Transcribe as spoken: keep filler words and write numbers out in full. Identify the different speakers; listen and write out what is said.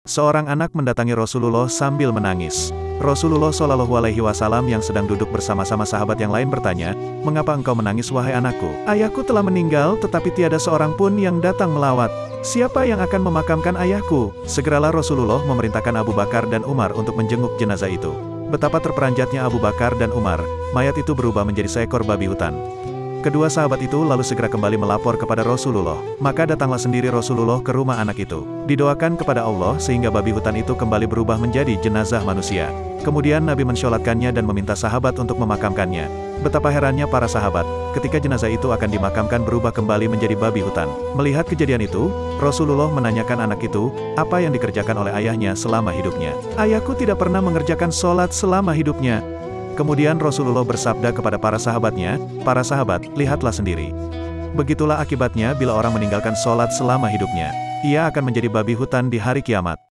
Speaker 1: Seorang anak mendatangi Rasulullah sambil menangis. Rasulullah Shallallahu Alaihi Wasallam yang sedang duduk bersama-sama sahabat yang lain bertanya, "Mengapa engkau menangis wahai anakku? Ayahku telah meninggal tetapi tiada seorang pun yang datang melawat. Siapa yang akan memakamkan ayahku?" Segeralah Rasulullah memerintahkan Abu Bakar dan Umar untuk menjenguk jenazah itu. Betapa terperanjatnya Abu Bakar dan Umar, mayat itu berubah menjadi seekor babi hutan. Kedua sahabat itu lalu segera kembali melapor kepada Rasulullah. Maka datanglah sendiri Rasulullah ke rumah anak itu. Didoakan kepada Allah sehingga babi hutan itu kembali berubah menjadi jenazah manusia. Kemudian Nabi mensholatkannya dan meminta sahabat untuk memakamkannya. Betapa herannya para sahabat, ketika jenazah itu akan dimakamkan berubah kembali menjadi babi hutan. Melihat kejadian itu, Rasulullah menanyakan anak itu, apa yang dikerjakan oleh ayahnya selama hidupnya. "Ayahku tidak pernah mengerjakan sholat selama hidupnya." Kemudian Rasulullah bersabda kepada para sahabatnya, "Para sahabat, lihatlah sendiri. Begitulah akibatnya bila orang meninggalkan sholat selama hidupnya. Ia akan menjadi babi hutan di hari kiamat."